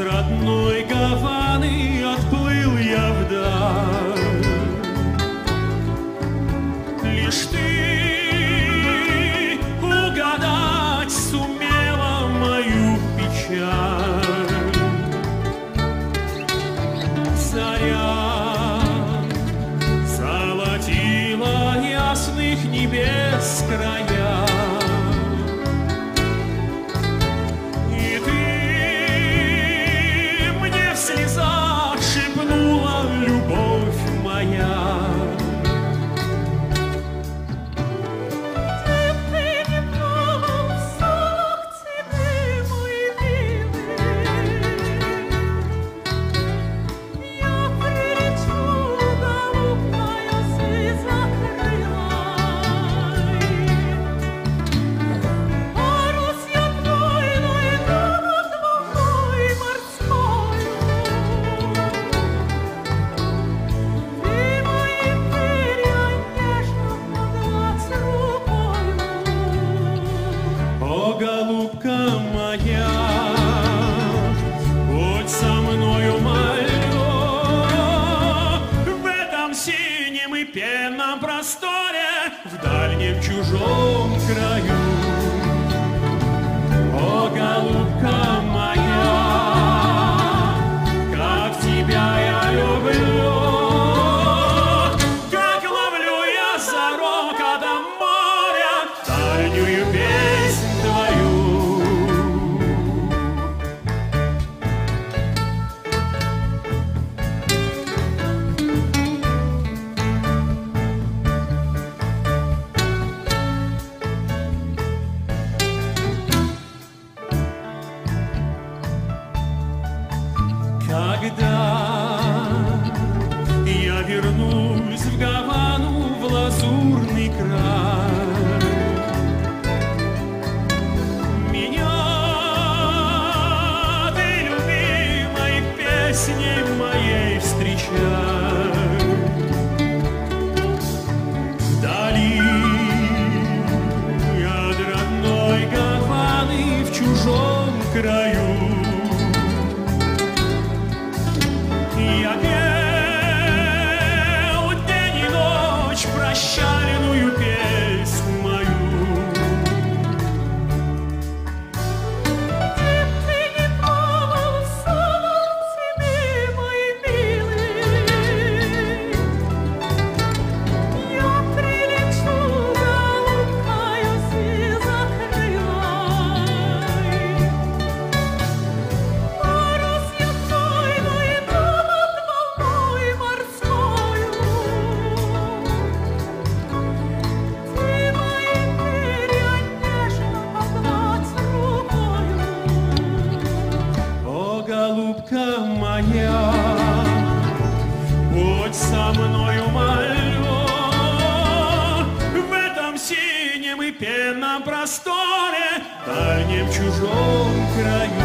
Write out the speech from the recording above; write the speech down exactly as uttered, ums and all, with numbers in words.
родной Гаваны отплыл я вдаль. Лишь ты угадать сумела мою печаль. Заря золотила ясных небес края. Голубка моя, будь со мною, молю, в этом синем и пенном просторе, в дальнем чужом краю. О, голубка моя, как тебя я люблю, как ловлю я сорок от моря дальнюю песнь твою. Когда я вернусь в Гавану, в лазурный край, меня ты, любимой песней моей, встречай. Вдали от родной Гаваны, в чужом краю, я пел день и ночь прощальную песнь мою. Ты не плавал в солнце, мой милый, я прилечу голубкою сизокрылой. Парус я твой, мой голубка моя, будь со мною, молю, в этом синем и пенном просторе, дальнем чужом краю.